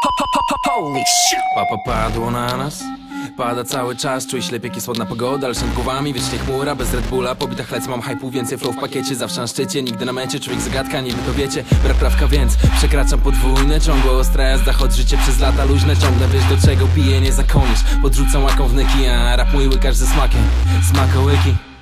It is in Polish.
Holy shit. Papa padło na nas. Pada cały czas, czuj ślepek, jest ładna pogoda, ale nad głowami wiecznie chmura, bez Red Bulla, pobita chlec, mam hype'u, więcej flow w pakiecie, zawsze na szczycie, nigdy na mecie, człowiek zagadka, niby to wiecie, brak prawka, więc przekraczam podwójne, ciągła ostra jazda, choć życie przez lata luźne, ciągnę, wiesz do czego piję, nie zakonisz, podrzucam łaką wnyki, a rap mój łykasz ze smakiem, smakołyki.